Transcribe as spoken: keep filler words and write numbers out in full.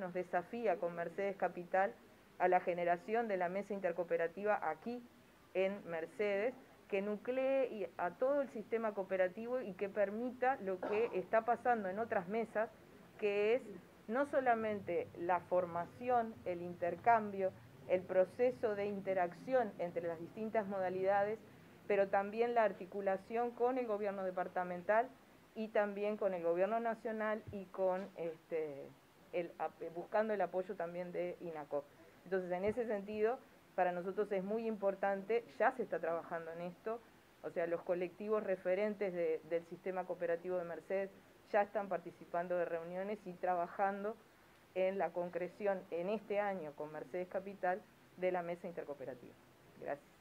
nos desafía con Mercedes Capital a la generación de la mesa intercooperativa aquí en Mercedes, que nuclee a todo el sistema cooperativo y que permita lo que está pasando en otras mesas, que es no solamente la formación, el intercambio, el proceso de interacción entre las distintas modalidades, pero también la articulación con el gobierno departamental y también con el gobierno nacional y con este, el, buscando el apoyo también de INACOP. Entonces, en ese sentido, para nosotros es muy importante, ya se está trabajando en esto, o sea, los colectivos referentes de, del sistema cooperativo de Mercedes ya están participando de reuniones y trabajando en la concreción en este año con Mercedes Capital de la mesa intercooperativa. Gracias.